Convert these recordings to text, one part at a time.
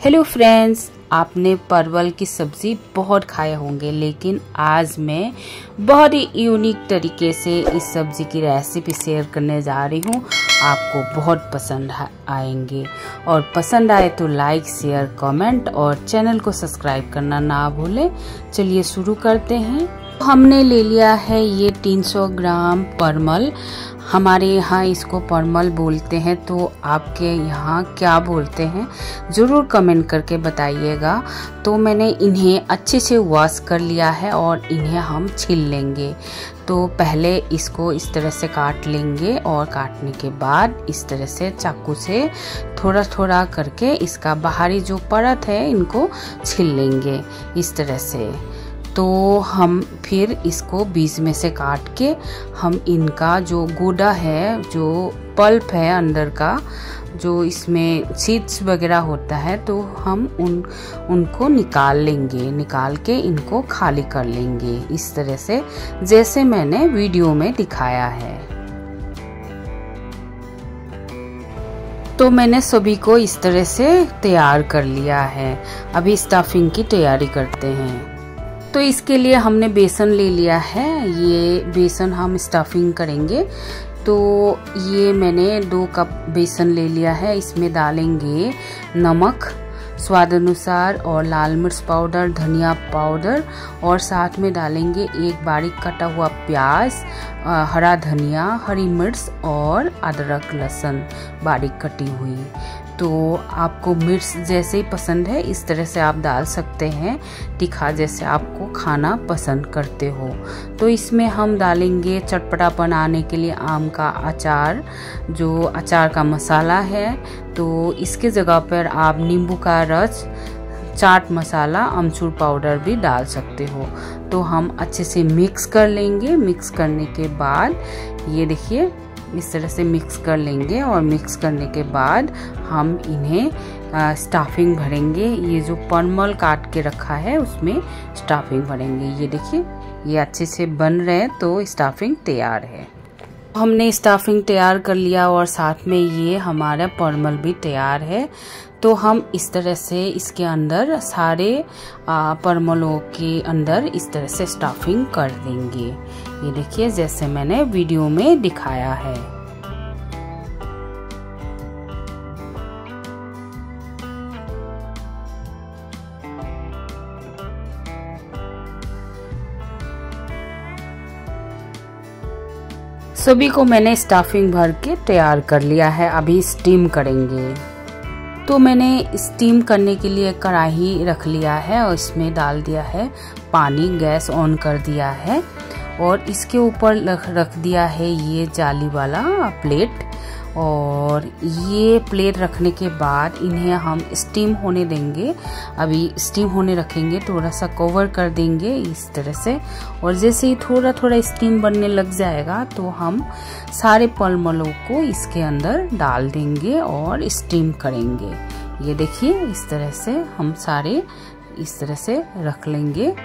Hello friends, आपने परवल की सब्ज़ी बहुत खाए होंगे, लेकिन आज मैं बहुत ही यूनिक तरीके से इस सब्ज़ी की रेसिपी शेयर करने जा रही हूँ। आपको बहुत पसंद आएंगे और पसंद आए तो लाइक, शेयर, कमेंट और चैनल को सब्सक्राइब करना ना भूलें। चलिए शुरू करते हैं। हमने ले लिया है ये 300 ग्राम परमल। हमारे यहाँ इसको परमल बोलते हैं, तो आपके यहाँ क्या बोलते हैं ज़रूर कमेंट करके बताइएगा। तो मैंने इन्हें अच्छे से वॉश कर लिया है और इन्हें हम छील लेंगे। तो पहले इसको इस तरह से काट लेंगे और काटने के बाद इस तरह से चाकू से थोड़ा थोड़ा करके इसका बाहरी जो परत है इनको छील लेंगे इस तरह से। तो हम फिर इसको बीच में से काट के हम इनका जो गूदा है, जो पल्प है अंदर का, जो इसमें सीड्स वगैरह होता है, तो हम उनको निकाल लेंगे। निकाल के इनको खाली कर लेंगे इस तरह से, जैसे मैंने वीडियो में दिखाया है। तो मैंने सभी को इस तरह से तैयार कर लिया है। अभी स्टफिंग की तैयारी करते हैं। तो इसके लिए हमने बेसन ले लिया है। ये बेसन हम स्टफिंग करेंगे। तो ये मैंने 2 कप बेसन ले लिया है। इसमें डालेंगे नमक स्वाद अनुसार और लाल मिर्च पाउडर, धनिया पाउडर और साथ में डालेंगे एक बारीक कटा हुआ प्याज, हरा धनिया, हरी मिर्च और अदरक लहसुन बारीक कटी हुई। तो आपको मिर्च जैसे ही पसंद है इस तरह से आप डाल सकते हैं, तीखा जैसे आपको खाना पसंद करते हो। तो इसमें हम डालेंगे चटपटा बनाने के लिए आम का अचार, जो अचार का मसाला है। तो इसके जगह पर आप नींबू का रस, चाट मसाला, अमचूर पाउडर भी डाल सकते हो। तो हम अच्छे से मिक्स कर लेंगे। मिक्स करने के बाद ये देखिए इस तरह से मिक्स कर लेंगे और मिक्स करने के बाद हम इन्हें स्टफिंग भरेंगे। ये जो परमल काट के रखा है उसमें स्टफिंग भरेंगे। ये देखिए ये अच्छे से बन रहे हैं, तो स्टफिंग तैयार है। हमने स्टफिंग तैयार कर लिया और साथ में ये हमारा परमल भी तैयार है। तो हम इस तरह से इसके अंदर सारे परमलों के अंदर इस तरह से स्टफिंग कर देंगे। ये देखिए जैसे मैंने वीडियो में दिखाया है। सभी को मैंने स्टफिंग भर के तैयार कर लिया है। अभी स्टीम करेंगे। तो मैंने स्टीम करने के लिए कढ़ाई रख लिया है और इसमें डाल दिया है पानी, गैस ऑन कर दिया है और इसके ऊपर रख दिया है ये जाली वाला प्लेट। और ये प्लेट रखने के बाद इन्हें हम स्टीम होने देंगे। अभी स्टीम होने रखेंगे, थोड़ा सा कवर कर देंगे इस तरह से। और जैसे ही थोड़ा थोड़ा स्टीम बनने लग जाएगा तो हम सारे परमलों को इसके अंदर डाल देंगे और स्टीम करेंगे। ये देखिए इस तरह से हम सारे इस तरह से रख लेंगे।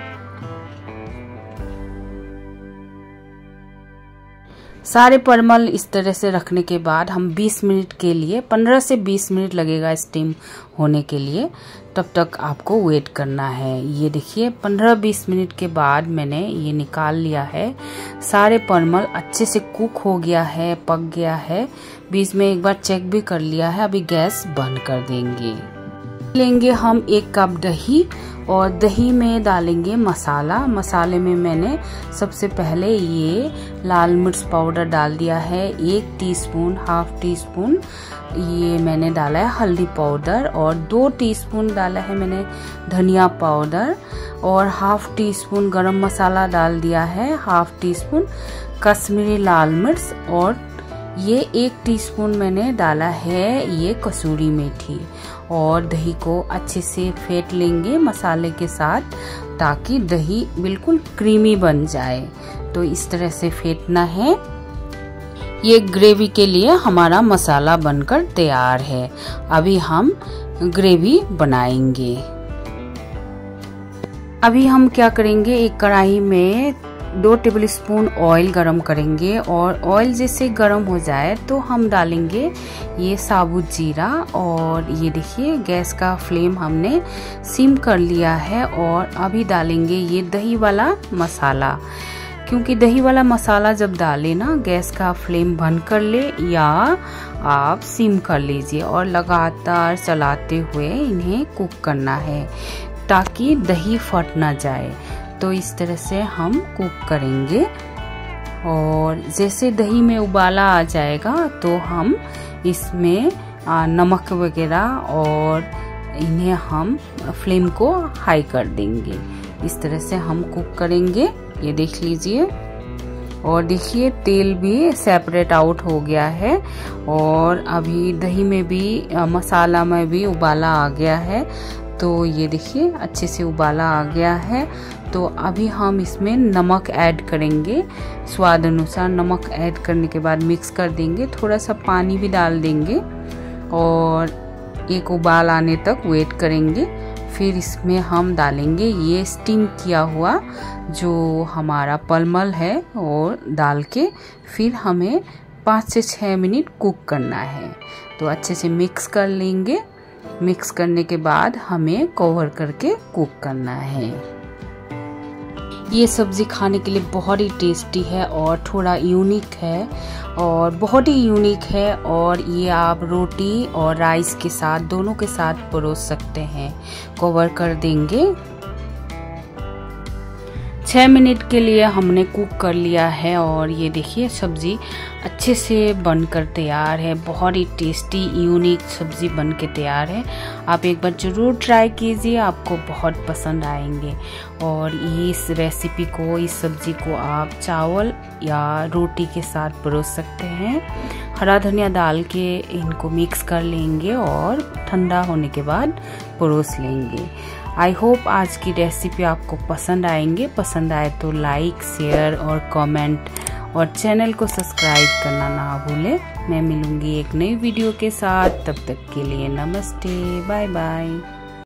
सारे परमल इस तरह से रखने के बाद हम 20 मिनट के लिए, 15 से 20 मिनट लगेगा स्टीम होने के लिए, तब तक आपको वेट करना है। ये देखिए 15-20 मिनट के बाद मैंने ये निकाल लिया है। सारे परमल अच्छे से कुक हो गया है, पक गया है। बीच में एक बार चेक भी कर लिया है। अभी गैस बंद कर देंगे। लेंगे हम 1 कप दही और दही में डालेंगे मसाला। मसाले में मैंने सबसे पहले ये लाल मिर्च पाउडर डाल दिया है 1 टीस्पून, हाफ टीस्पून ये मैंने डाला है हल्दी पाउडर और 2 टीस्पून डाला है मैंने धनिया पाउडर और हाफ टीस्पून गरम मसाला डाल दिया है, हाफ टीस्पून कश्मीरी लाल मिर्च और ये 1 टीस्पून मैंने डाला है ये कसूरी मेथी। और दही को अच्छे से फेंट लेंगे मसाले के साथ, ताकि दही बिल्कुल क्रीमी बन जाए। तो इस तरह से फेंटना है। ये ग्रेवी के लिए हमारा मसाला बनकर तैयार है। अभी हम ग्रेवी बनाएंगे। अभी हम क्या करेंगे, एक कढ़ाई में 2 टेबलस्पून ऑयल गरम करेंगे और ऑयल जैसे गरम हो जाए तो हम डालेंगे ये साबुत जीरा। और ये देखिए गैस का फ्लेम हमने सिम कर लिया है और अभी डालेंगे ये दही वाला मसाला। क्योंकि दही वाला मसाला जब डालें ना गैस का फ्लेम बंद कर ले या आप सिम कर लीजिए और लगातार चलाते हुए इन्हें कुक करना है ताकि दही फट ना जाए। तो इस तरह से हम कुक करेंगे और जैसे दही में उबाला आ जाएगा तो हम इसमें नमक वगैरह और इन्हें हम फ्लेम को हाई कर देंगे। इस तरह से हम कुक करेंगे। ये देख लीजिए और देखिए तेल भी सेपरेट आउट हो गया है और अभी दही में भी मसाला में भी उबाला आ गया है। तो ये देखिए अच्छे से उबाला आ गया है। तो अभी हम इसमें नमक ऐड करेंगे, स्वाद अनुसार नमक ऐड करने के बाद मिक्स कर देंगे। थोड़ा सा पानी भी डाल देंगे और एक उबाल आने तक वेट करेंगे। फिर इसमें हम डालेंगे ये स्टीम किया हुआ जो हमारा परमल है और डाल के फिर हमें 5 से 6 मिनट कुक करना है। तो अच्छे से मिक्स कर लेंगे। मिक्स करने के बाद हमें कवर करके कुक करना है। ये सब्ज़ी खाने के लिए बहुत ही टेस्टी है और थोड़ा यूनिक है और बहुत ही यूनिक है और ये आप रोटी और राइस के साथ दोनों के साथ परोस सकते हैं। कवर कर देंगे। 6 मिनट के लिए हमने कुक कर लिया है और ये देखिए सब्ज़ी अच्छे से बनकर तैयार है। बहुत ही टेस्टी यूनिक सब्ज़ी बन के तैयार है। आप एक बार ज़रूर ट्राई कीजिए, आपको बहुत पसंद आएंगे। और इस रेसिपी को, इस सब्ज़ी को आप चावल या रोटी के साथ परोस सकते हैं। हरा धनिया डाल के इनको मिक्स कर लेंगे और ठंडा होने के बाद परोस लेंगे। आई होप आज की रेसिपी आपको पसंद आएंगे। पसंद आए तो लाइक, शेयर और कमेंट और चैनल को सब्सक्राइब करना ना भूलें। मैं मिलूंगी एक नई वीडियो के साथ। तब तक के लिए नमस्ते, बाय बाय।